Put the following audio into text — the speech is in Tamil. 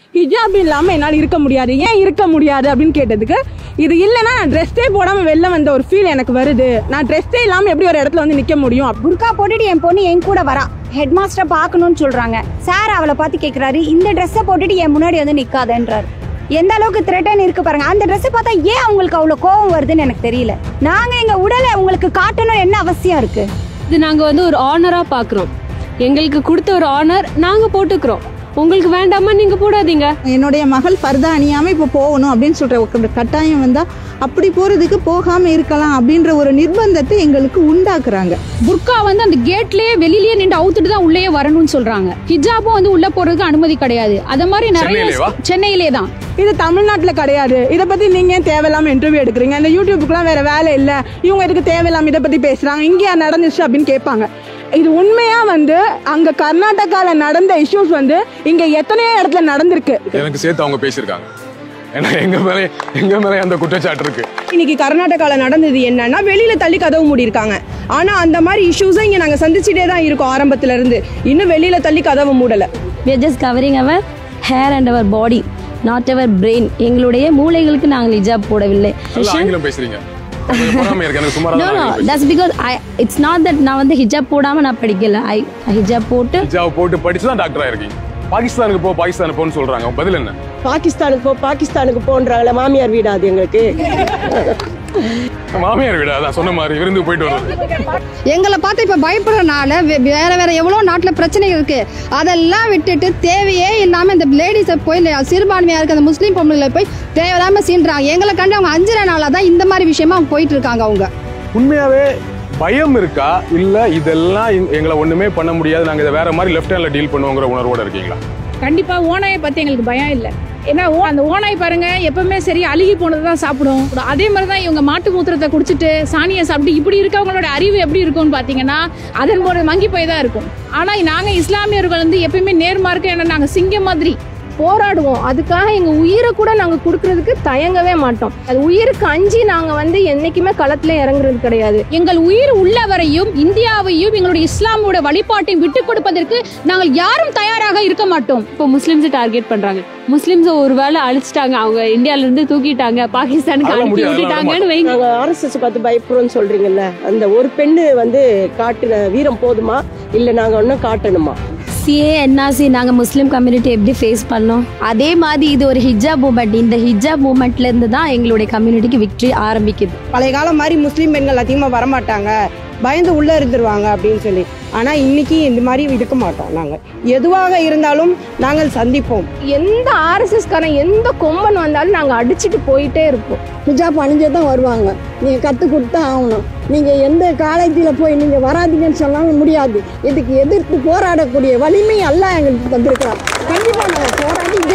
ஹிஜாப் இல்லாம என்னால இருக்க முடியாது. ஏன் இருக்க முடியாது அப்படின்னு கேட்டதுக்கு, இது இல்லைன்னா நான் ட்ரெஸ்ஸே போடாம வெளில வந்த ஒரு ஃபீல் எனக்கு வருது, நான் ட்ரெஸ்ஸே இல்லாம எப்படி ஒரு இடத்துல வந்து நிக்க முடியும். புர்கா போட்டுட்டு என் பொண்ணு என் கூட வரா, ஹெட் மாஸ்டர் பார்க்கணும்னு சொல்றாங்க. சார் அவளை பார்த்து கேட்கிறாரு, இந்த ட்ரெஸ்ஸை போட்டுட்டு என் முன்னாடி வந்து நிக்காதன்றாரு. எந்த அளவுக்கு த்ரெட்டன் இருக்கு பாருங்க. அந்த ட்ரெஸ் பார்த்தா ஏன் அவங்களுக்கு அவ்வளவு கோவம் வருதுன்னு எனக்கு தெரியல. நாங்க எங்க உடலை உங்களுக்கு காட்டணும் என்ன அவசியம் இருக்கு? இது நாங்க வந்து ஒரு ஆனரா பாக்குறோம். எங்களுக்கு கொடுத்த ஒரு ஆனர் நாங்க போட்டுக்கிறோம். உங்களுக்கு வேண்டாமா நீங்க போடாதீங்க. என்னுடைய மகள் பர்தா அணியாம இப்ப போகணும் அப்படின்னு சொல்ற ஒரு கட்டாயம் வந்தா அப்படி போறதுக்கு போகாம இருக்கலாம் அப்படின்ற ஒரு நிர்பந்தத்தை எங்களுக்கு உண்டாக்குறாங்க. புர்கா வந்து அந்த கேட்லயே வெளியிலேயே நின்று அவுத்துட்டு தான் உள்ளே வரணும்னு சொல்றாங்க. ஹிஜாபும் வந்து உள்ள போறதுக்கு அனுமதி கிடையாது. அத மாதிரி நிறைய சென்னையிலே தான். இது தமிழ்நாட்டுல கிடையாது. இதை பத்தி நீங்க தேவையில்லாம இன்டர்வியூ எடுக்கிறீங்க. இந்த யூடியூபுக்குலாம் வேற வேலை இல்ல, இவங்க இதுக்கு தேவையில்லாம இதை பத்தி பேசுறாங்க, இங்கே நடந்துச்சு அப்படின்னு கேட்பாங்க. இது உண்மையா வந்து அங்க கர்நாடகால நடந்த இஷ்யூஸ் வந்து இங்க எத்தனையோ இடத்துல நடந்திருக்கு. எனக்கு சேர்த்து அவங்க பேசியிருக்காங்க. ஏன்னா எங்க மேலே அந்த குற்றச்சாட்டு இருக்கு. இன்னைக்கு கர்நாடகால நடந்தது என்னன்னா, வெளியில தள்ளி கதவு மூடி இருக்காங்க. ஆனா அந்த மாதிரி இஷ்யூஸை இங்க நாங்க சந்திச்சுட்டே தான் இருக்கோம் ஆரம்பத்துல இருந்து. இன்னும் வெளியில தள்ளி கதவு மூடல. We are just covering our hair and our body, not our brain. எங்களுடைய மூளைகளுக்கு நாங்கள் ஹிஜாப் போடவில்லை. ஆங்கிலம் பேசுறீங்க. No, that's because it's not that நான் வந்து ஹிஜாப் போடாம நான் படிக்கல. ஹிஜாப் போட்டு படிச்சு தான் டாக்டர் ஆயிருக்கீங்க. பாகிஸ்தானுக்கு போன்னு சொல்றாங்க. பதில் என்ன? பாகிஸ்தானுக்கு போன்றாங்களே, மாமியார் வீடா அது எங்களுக்கு? மாமியார் வீடா? அதான் சொன்ன மாதிரி விருந்து போயிட்டு வருது. எங்களை பார்த்து இப்ப பயப்படுறதுனால வேற எவ்வளவு நாட்டுல பிரச்சனை இருக்கு. அதெல்லாம் விட்டுட்டு தேவையே இல்லாம இந்த லேடிஸை போய் சிறுபான்மையா இருக்க அந்த முஸ்லீம் பொம்பளைகளை போய் தேவையில்லாம சீன்றாங்க. எங்களை கண்டு அவங்க 5 நாளாதான் இந்த மாதிரி விஷயமா அவங்க போயிட்டு இருக்காங்க. அவங்க உண்மையாவே பயம் இருக்கா, இல்ல இதெல்லாம் எங்களை ஒண்ணுமே பண்ண முடியாது, நாங்க இதை வேற மாதிரி லெஃப்ட் ஹேண்ட்ல டீல் பண்ணுவோங்கிற உணர்வோட இருக்கீங்களா? கண்டிப்பா ஓனாயை பத்தி எங்களுக்கு பயம் இல்லை. ஏன்னா அந்த ஓனாய் பாருங்க எப்பவுமே சரி அழுகி போனதுதான் சாப்பிடும். அதே மாதிரிதான் இவங்க மாட்டு மூத்திரத்தை குடிச்சிட்டு சாணியை சாப்பிட்டு இப்படி இருக்கவங்களோட அறிவு எப்படி இருக்கும்னு பாத்தீங்கன்னா அதன் போல மங்கி போய் தான் இருக்கும். ஆனா நாங்க இஸ்லாமியர்கள் வந்து எப்பயுமே நேர்மார்க்க, ஏன்னா நாங்க சிங்கம் மாதிரி போராடுவோம். அதுக்காக எங்க உயிரை கூட நாங்க கொடுக்கறதுக்கு தயங்கவே மாட்டோம். அது உயிருக்கு அஞ்சி நாங்க வந்து என்னைக்குமே களத்துல இறங்குறது கிடையாது. எங்கள் உயிர் உள்ளவரையும் இந்தியாவையும் எங்களுடைய இஸ்லாமோட வழிபாட்டையும் விட்டு கொடுப்பதற்கு நாங்கள் யாரும் தயாராக இருக்க மாட்டோம். இப்போ முஸ்லிம்ஸை டார்கெட் பண்றாங்க. முஸ்லிம்ஸை ஒருவேளை அழிச்சிட்டாங்க, அவங்க இந்தியால இருந்து தூக்கிட்டாங்க, பாகிஸ்தானுக்கு அனுப்பி விட்டுட்டாங்கன்னு வைங்க. RSS பார்த்து பயப்படுறோம்னு சொல்றீங்கல்ல, அந்த ஒரு பெண்ணு வந்து காட்டுன வீரம் போதுமா, இல்ல நாங்க இன்னும் காட்டணுமா? CA NRC நாங்க முஸ்லீம் கம்யூனிட்டி எப்படி ஃபேஸ் பண்ணோம், அதே மாதிரி இது ஒரு ஹிஜாப் மூமெண்ட். இந்த ஹிஜாப் மூமெண்ட்ல இருந்து தான் எங்களுடைய கம்யூனிட்டிக்கு விக்டரி ஆரம்பிக்குது. பழைய காலம் மாதிரி முஸ்லீம் பெண்கள் அதிகமா வரமாட்டாங்க, பயந்து உள்ள இருந்துருவாங்க அப்படின்னு சொல்லி. ஆனா இன்னைக்கு இந்த மாதிரி இருக்க மாட்டோம். நாங்க எதுவாக இருந்தாலும் நாங்கள் சந்திப்போம். எந்த RSS காரன் எந்த கொம்பன் வந்தாலும் நாங்க அடிச்சுட்டு போயிட்டே இருப்போம். ஹிஜாப் அணிஞ்சே தான் வருவாங்க. நீங்க கத்து கொடுத்தா ஆகணும். நீங்க எந்த காலேஜில் போய் நீங்க வராதீங்கன்னு சொன்னாலும் முடியாது. இதுக்கு எதிர்த்து போராடக்கூடிய வலிமை எல்லாம் எங்களுக்கு தந்திருக்கிறாங்க. கண்டிப்பா நாங்கள் போராடி